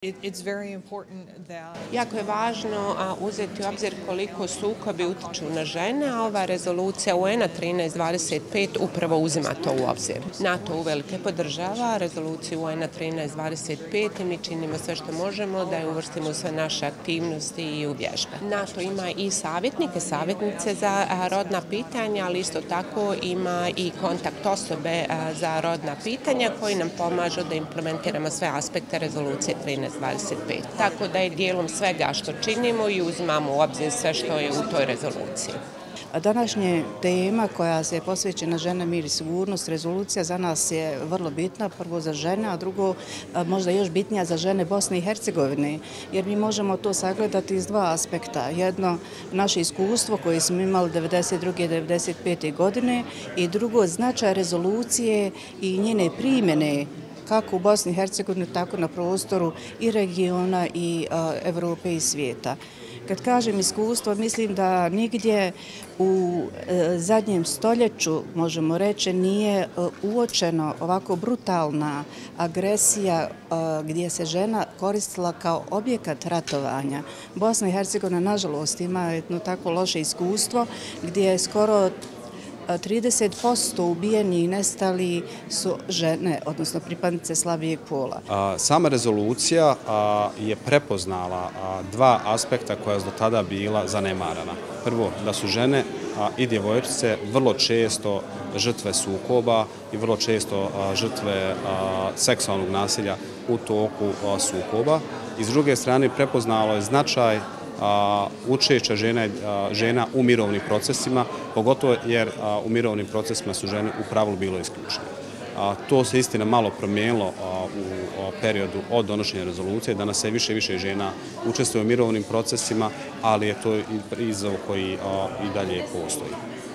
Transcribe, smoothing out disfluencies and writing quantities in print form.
Jako je važno uzeti u obzir koliko sukobi utiču na žene, a ova rezolucija UN-a 1325 upravo uzima to u obzir. NATO uvelike podržava rezoluciju UN-a 1325 i mi činimo sve što možemo da je uvrstimo u sve naše aktivnosti i u vježbe. NATO ima i savjetnice za rodna pitanja, ali isto tako ima i kontakt osobe za rodna pitanja koji nam pomažu da implementiramo sve aspekte rezolucije 1325. Tako da je dijelom svega što činimo i uzimamo u obzir sve što je u toj rezoluciji. Današnja tema koja se je posvećena žene, mir i sigurnost, rezolucija za nas je vrlo bitna, prvo za žene, a drugo možda još bitnija za žene Bosne i Hercegovine, jer mi možemo to sagledati iz dva aspekta. Jedno, naše iskustvo koje smo imali 1992. i 1995. godine i drugo, značaj rezolucije i njene primjene kako u Bosni i Hercegovini, tako na prostoru i regiona i Evrope i svijeta. Kad kažem iskustvo, mislim da nigdje u zadnjem stoljeću, možemo reći, nije uočeno ovako brutalna agresija gdje se žena koristila kao objekat ratovanja. Bosna i Hercegovina, nažalost, ima jedno tako loše iskustvo gdje je skoro 30% ubijeni i nestali su žene, odnosno pripadnice slabijeg pola. Sama rezolucija je prepoznala dva aspekta koja su do tada bila zanemarana. Prvo, da su žene i djevojčice vrlo često žrtve sukoba i vrlo često žrtve seksualnog nasilja u toku sukoba. I s druge strane, prepoznalo je značaj učešća žena u mirovnim procesima, pogotovo jer u mirovnim procesima su žene u pravilu bilo isključene. To se istina malo promijenilo u periodu od donošenja rezolucije. Danas se više i više žena učestvuje u mirovnim procesima, ali je to izazov koji i dalje postoji.